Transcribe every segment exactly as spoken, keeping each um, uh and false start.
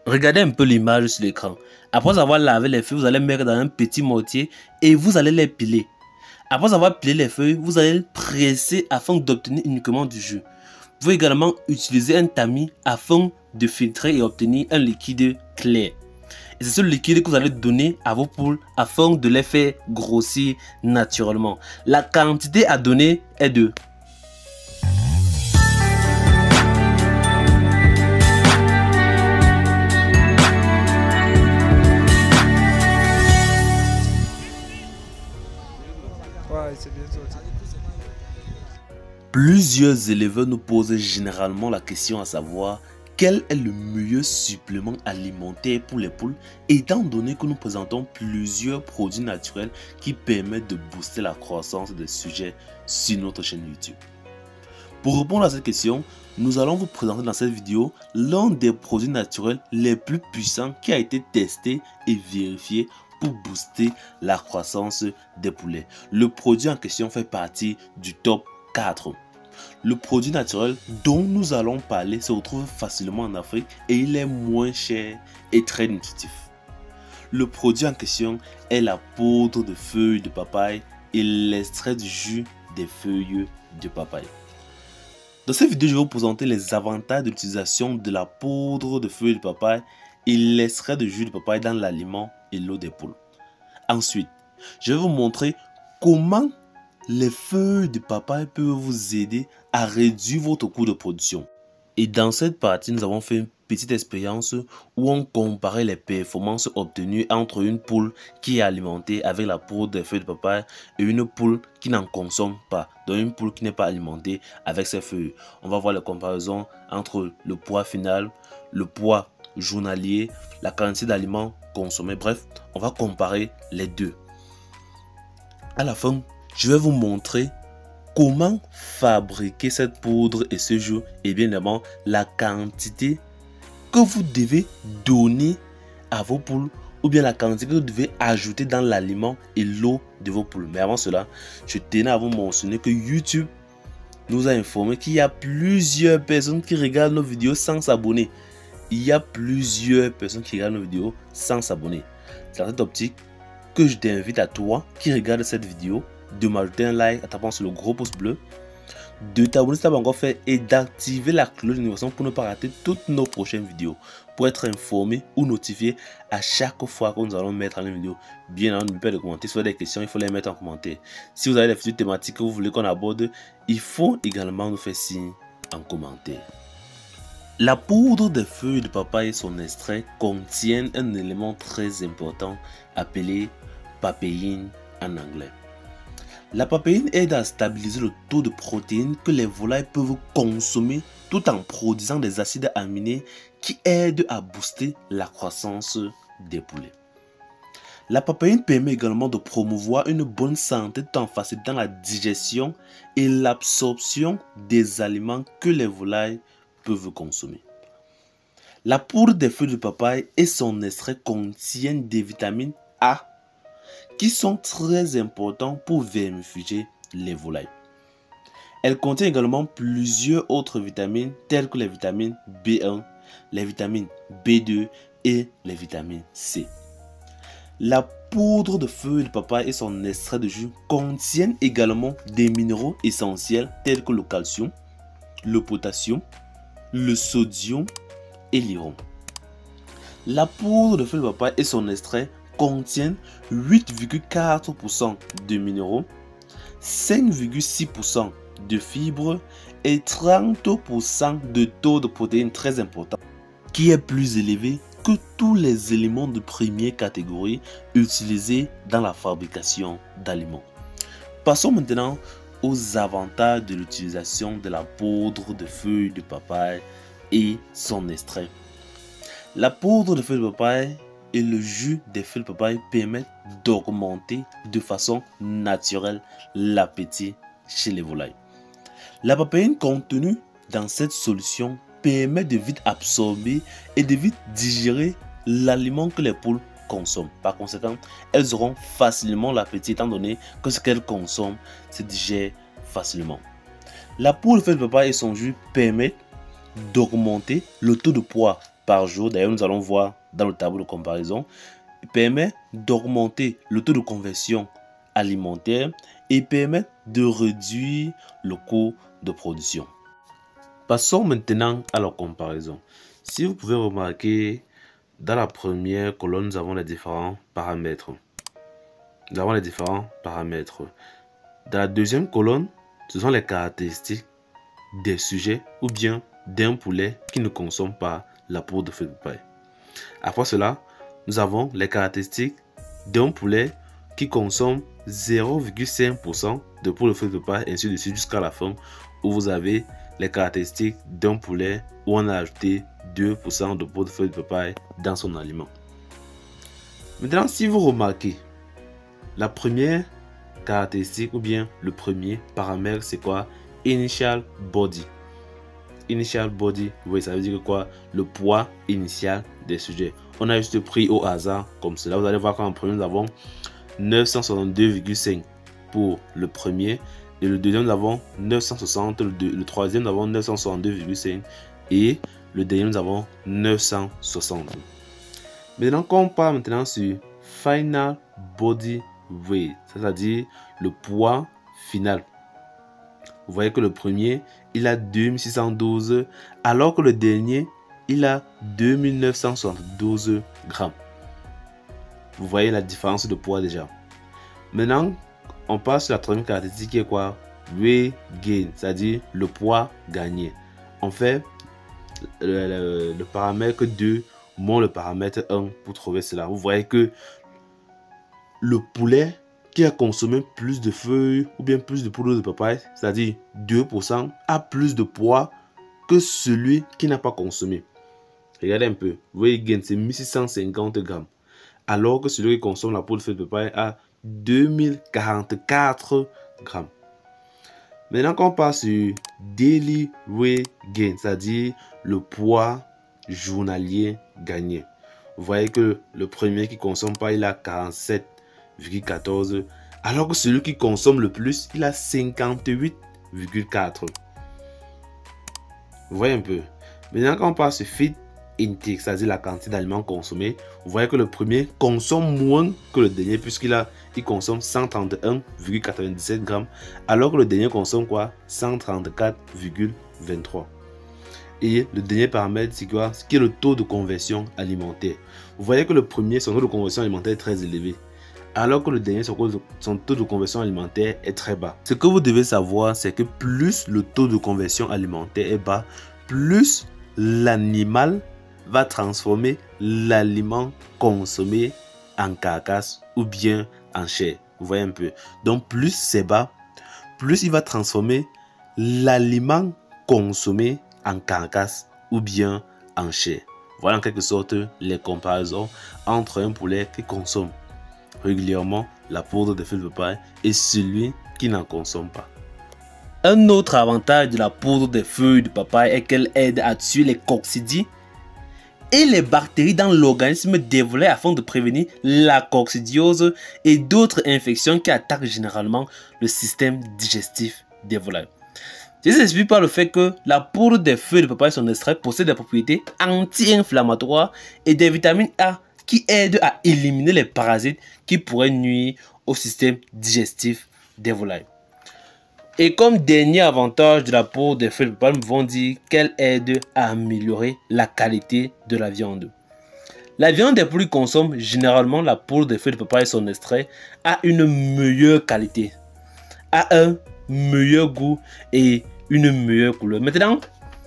Regardez un peu l'image sur l'écran. Après avoir lavé les feuilles, vous allez mettre dans un petit mortier et vous allez les piler. Après avoir pilé les feuilles, vous allez presser afin d'obtenir uniquement du jus. Vous pouvez également utiliser un tamis afin de filtrer et obtenir un liquide clair. Et c'est ce liquide que vous allez donner à vos poules afin de les faire grossir naturellement. La quantité à donner est de Ouais, c'est bien sorti. Plusieurs éleveurs nous posent généralement la question à savoir quel est le meilleur supplément alimentaire pour les poules, étant donné que nous présentons plusieurs produits naturels qui permettent de booster la croissance des sujets sur notre chaîne YouTube. Pour répondre à cette question, nous allons vous présenter dans cette vidéo l'un des produits naturels les plus puissants qui a été testé et vérifié pour booster la croissance des poulets. Le produit en question fait partie du top quatre. Le produit naturel dont nous allons parler se retrouve facilement en Afrique et il est moins cher et très nutritif. Le produit en question est la poudre de feuilles de papaye et l'extrait du jus des feuilles de papaye. Dans cette vidéo, je vais vous présenter les avantages de l'utilisation de la poudre de feuilles de papaye et l'extrait de jus de papaye dans l'aliment et l'eau des poules. Ensuite, je vais vous montrer comment les feuilles de papaye peuvent vous aider à réduire votre coût de production. Et dans cette partie, nous avons fait une petite expérience où on comparait les performances obtenues entre une poule qui est alimentée avec la poudre des feuilles de papaye et une poule qui n'en consomme pas, donc une poule qui n'est pas alimentée avec ces feuilles. On va voir les comparaisons entre le poids final, le poids journalier, la quantité d'aliments consommés. Bref, on va comparer les deux. À la fin, je vais vous montrer comment fabriquer cette poudre et ce jus et bien évidemment la quantité que vous devez donner à vos poules ou bien la quantité que vous devez ajouter dans l'aliment et l'eau de vos poules. Mais avant cela, je tenais à vous mentionner que YouTube nous a informé qu'il y a plusieurs personnes qui regardent nos vidéos sans s'abonner. Il y a plusieurs personnes qui regardent nos vidéos sans s'abonner. C'est dans cette optique que je t'invite à toi qui regarde cette vidéo de m'ajouter un like en tapant sur le gros pouce bleu, de t'abonner si tu n'as pas encore fait et d'activer la cloche de notification pour ne pas rater toutes nos prochaines vidéos, pour être informé ou notifié à chaque fois que nous allons mettre en ligne une vidéo. Bien avant, n'oubliez pas de commenter. Si vous avez des questions, il faut les mettre en commentaire. Si vous avez des futures thématiques que vous voulez qu'on aborde, il faut également nous faire signe en commentaire. La poudre des feuilles de papaye et son extrait contiennent un élément très important appelé papéine en anglais. La papéine aide à stabiliser le taux de protéines que les volailles peuvent consommer tout en produisant des acides aminés qui aident à booster la croissance des poulets. La papéine permet également de promouvoir une bonne santé tout en facilitant la digestion et l'absorption des aliments que les volailles peuvent consommer. La poudre des feuilles de papaye et son extrait contiennent des vitamines A qui sont très importants pour vermifuger les volailles. Elle contient également plusieurs autres vitamines telles que les vitamines B un, les vitamines B deux et les vitamines C. La poudre de feuilles de papaye et son extrait de jus contiennent également des minéraux essentiels tels que le calcium, le potassium, le sodium et l'iron. La poudre de feuilles de papaye et son extrait contiennent huit virgule quatre pour cent de minéraux, cinq virgule six pour cent de fibres et trente pour cent de taux de protéines très important, qui est plus élevé que tous les éléments de première catégorie utilisés dans la fabrication d'aliments. Passons maintenant aux avantages de l'utilisation de la poudre de feuilles de papaye et son extrait. La poudre de feuilles de papaye et le jus des feuilles de papaye permettent d'augmenter de façon naturelle l'appétit chez les volailles. La papéine contenue dans cette solution permet de vite absorber et de vite digérer l'aliment que les poules consomment. Par conséquent, elles auront facilement l'appétit étant donné que ce qu'elles consomment se digère facilement. La poudre de feuilles de papaye et son jus permettent d'augmenter le taux de poids par jour, d'ailleurs nous allons voir dans le tableau de comparaison, permet d'augmenter le taux de conversion alimentaire et permet de réduire le coût de production. Passons maintenant à la comparaison. Si vous pouvez remarquer, dans la première colonne, nous avons les différents paramètres. Nous avons les différents paramètres. Dans la deuxième colonne, ce sont les caractéristiques des sujets ou bien d'un poulet qui ne consomme pas la poudre de feuilles de papaye. Après cela, nous avons les caractéristiques d'un poulet qui consomme zéro virgule cinq pour cent de poudre de feuilles de papaye, ainsi de suite jusqu'à la fin où vous avez les caractéristiques d'un poulet où on a ajouté deux pour cent de poudre de feuilles de papaye dans son aliment. Maintenant, si vous remarquez, la première caractéristique ou bien le premier paramètre, c'est quoi? Initial body. Initial body, oui, ça veut dire quoi? Le poids initial des sujets. On a juste pris au hasard comme cela. Vous allez voir qu'en premier, nous avons neuf cent soixante-deux virgule cinq pour le premier. Et le deuxième, nous avons neuf cent soixante. Le, deux, le troisième, nous avons neuf cent soixante-deux virgule cinq. Et le dernier, nous avons neuf cent soixante. Maintenant, quand on parle maintenant sur final body weight, c'est-à-dire le poids final. Vous voyez que le premier, il a deux mille six cent douze, alors que le dernier, il a deux mille neuf cent soixante-douze grammes. Vous voyez la différence de poids déjà. Maintenant, on passe sur la troisième caractéristique qui est quoi? Weight gain, c'est-à-dire le poids gagné. On fait le, le, le paramètre deux moins le paramètre un pour trouver cela. Vous voyez que le poulet qui a consommé plus de feuilles ou bien plus de poudre de papaye, c'est-à-dire deux pour cent, a plus de poids que celui qui n'a pas consommé. Regardez un peu. Vous voyez, gain, c'est mille six cent cinquante grammes. Alors que celui qui consomme la poudre de feuilles de papaye a deux mille quarante-quatre grammes. Maintenant, quand on passe sur daily weight gain, c'est-à-dire le poids journalier gagné. Vous voyez que le premier qui ne consomme pas, il a quarante-sept virgule quatorze, alors que celui qui consomme le plus, il a cinquante-huit virgule quatre. Vous voyez un peu. Maintenant, quand on passe sur feed intake, c'est-à-dire la quantité d'aliments consommés, vous voyez que le premier consomme moins que le dernier, puisqu'il a, il consomme cent trente et un virgule quatre-vingt-dix-sept grammes, alors que le dernier consomme quoi? cent trente-quatre virgule vingt-trois. Et le dernier paramètre, c'est quoi? Ce qui est le taux de conversion alimentaire. Vous voyez que le premier, son taux de conversion alimentaire est très élevé, alors que le dernier, son taux de conversion alimentaire est très bas. Ce que vous devez savoir, c'est que plus le taux de conversion alimentaire est bas, plus l'animal va transformer l'aliment consommé en carcasse ou bien en chair. Vous voyez un peu. Donc plus c'est bas, plus il va transformer l'aliment consommé en carcasse ou bien en chair. Voilà en quelque sorte les comparaisons entre un poulet qui consomme régulièrement la poudre de feuilles de papaye et celui qui n'en consomme pas. Un autre avantage de la poudre de feuilles de papaye est qu'elle aide à tuer les coccidies et les bactéries dans l'organisme des volailles afin de prévenir la coccidiose et d'autres infections qui attaquent généralement le système digestif des volailles. Ceci s'explique par le fait que la poudre des feuilles de papaye, son extrait, possède des propriétés anti-inflammatoires et des vitamines A qui aident à éliminer les parasites qui pourraient nuire au système digestif des volailles. Et comme dernier avantage de la poudre des feuilles de papaye, nous pouvons dire qu'elle aide à améliorer la qualité de la viande. La viande des poules qui consomment généralement la poudre des feuilles de papaye et son extrait a une meilleure qualité, a un meilleur goût et une meilleure couleur. Maintenant,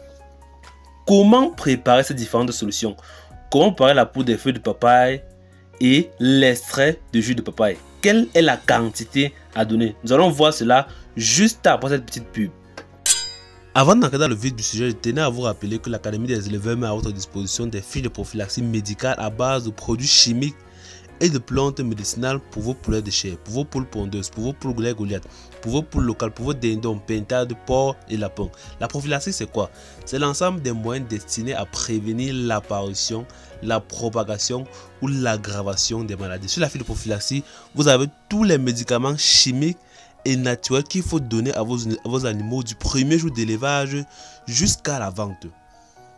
comment préparer ces différentes solutions? Comment préparer la poudre des feuilles de papaye et l'extrait de jus de papaye? Quelle est la quantité à donner? Nous allons voir cela juste après cette petite pub. Avant d'entrer dans le vif du sujet, je tenais à vous rappeler que l'Académie des éleveurs met à votre disposition des fiches de prophylaxie médicale à base de produits chimiques et de plantes médicinales pour vos poulets de chair, pour vos poules pondeuses, pour vos poules goulet Goliath, pour vos poules locales, pour vos dindons, pintades, porcs et lapins. La prophylaxie, c'est quoi? C'est l'ensemble des moyens destinés à prévenir l'apparition, la propagation ou l'aggravation des maladies. Sur la fiche de prophylaxie, vous avez tous les médicaments chimiques et naturels qu'il faut donner à vos, à vos animaux du premier jour d'élevage jusqu'à la vente.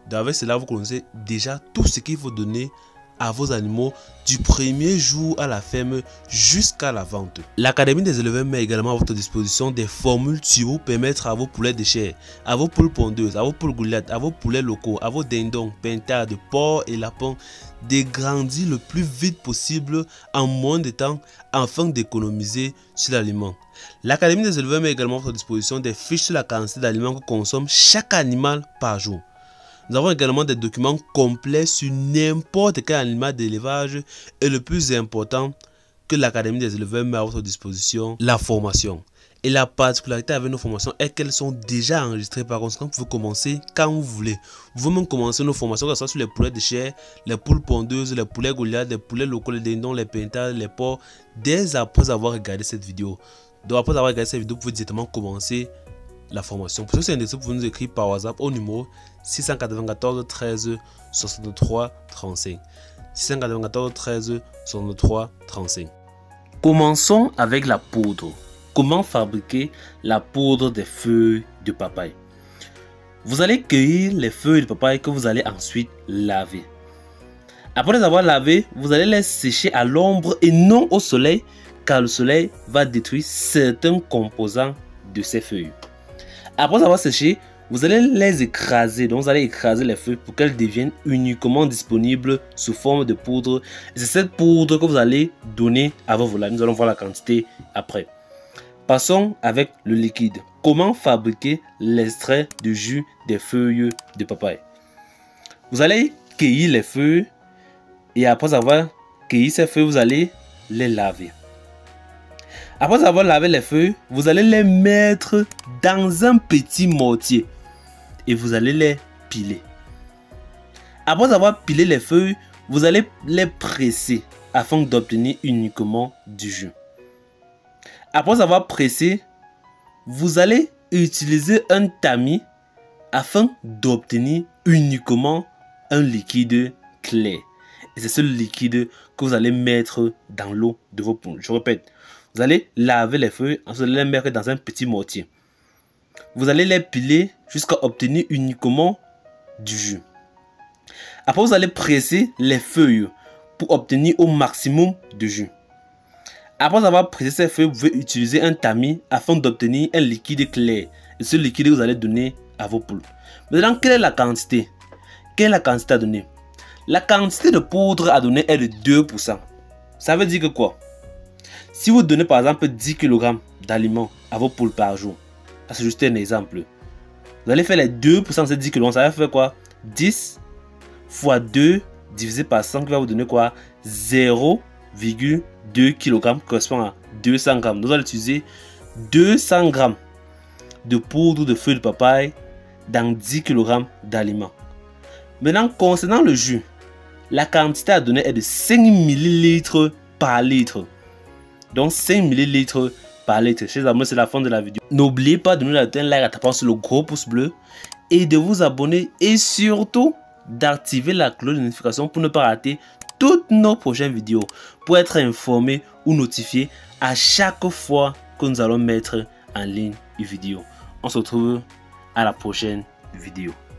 Avec cela, vous connaissez déjà tout ce qu'il faut donner à vos animaux du premier jour à la ferme jusqu'à la vente. L'Académie des éleveurs met également à votre disposition des formules qui vous permettre à vos poulets de chair, à vos poules pondeuses, à vos poules goulettes, à vos poulets locaux, à vos dindons, pintades, porcs et lapins de grandir le plus vite possible en moins de temps afin d'économiser sur l'aliment. L'Académie des éleveurs met également à votre disposition des fiches sur la quantité d'aliments que consomme chaque animal par jour. Nous avons également des documents complets sur n'importe quel animal d'élevage et le plus important que l'Académie des éleveurs met à votre disposition, la formation. Et la particularité avec nos formations est qu'elles sont déjà enregistrées. Par conséquent, vous pouvez commencer quand vous voulez. Vous pouvez même commencer nos formations, que ce soit sur les poulets de chair, les poules pondeuses, les poulets goliaths, les poulets locaux, les dindons, les pintades, les porcs, dès après avoir regardé cette vidéo. Donc après avoir regardé cette vidéo, vous pouvez directement commencer la formation. Pour ceux qui sont intéressés, vous pouvez nous écrire par WhatsApp au numéro six cent quatre-vingt-quatorze treize soixante-trois trente-cinq. six cent quatre-vingt-quatorze treize soixante-trois trente-cinq. Commençons avec la poudre. Comment fabriquer la poudre des feuilles de papaye? Vous allez cueillir les feuilles de papaye que vous allez ensuite laver. Après les avoir lavées, vous allez les sécher à l'ombre et non au soleil, car le soleil va détruire certains composants de ces feuilles. Après avoir séché, vous allez les écraser. Donc vous allez écraser les feuilles pour qu'elles deviennent uniquement disponibles sous forme de poudre. Et c'est cette poudre que vous allez donner à vos volailles. Nous allons voir la quantité après. Passons avec le liquide. Comment fabriquer l'extrait de jus des feuilles de papaye? Vous allez cueillir les feuilles et après avoir cueilli ces feuilles, vous allez les laver. Après avoir lavé les feuilles, vous allez les mettre dans un petit mortier et vous allez les piler. Après avoir pilé les feuilles, vous allez les presser afin d'obtenir uniquement du jus. Après avoir pressé, vous allez utiliser un tamis afin d'obtenir uniquement un liquide clair. Et c'est ce liquide que vous allez mettre dans l'eau de vos poules. Je répète, vous allez laver les feuilles, ensuite vous allez les mettre dans un petit mortier. Vous allez les piler jusqu'à obtenir uniquement du jus. Après, vous allez presser les feuilles pour obtenir au maximum de jus. Après avoir pressé ces feuilles, vous pouvez utiliser un tamis afin d'obtenir un liquide clair. Et ce liquide, vous allez donner à vos poules. Maintenant, quelle est la quantité? Quelle est la quantité à donner? La quantité de poudre à donner est de deux pour cent. Ça veut dire que quoi? Si vous donnez par exemple dix kilogrammes d'aliments à vos poules par jour, c'est juste un exemple. Vous allez faire les deux pour cent de ces dix kilogrammes, ça va faire quoi? dix fois deux divisé par cent qui va vous donner quoi? zéro virgule deux kilogrammes correspond à deux cents grammes. Nous allons utiliser deux cents grammes de poudre de feuilles de papaye dans dix kilogrammes d'aliments. Maintenant, concernant le jus, la quantité à donner est de cinq millilitres par litre. Donc cinq millilitres par litre. Chers amis, c'est la fin de la vidéo. N'oubliez pas de nous laisser un like en tapant sur le gros pouce bleu et de vous abonner et surtout d'activer la cloche de notification pour ne pas rater toutes nos prochaines vidéos, pour être informé ou notifié à chaque fois que nous allons mettre en ligne une vidéo. On se retrouve à la prochaine vidéo.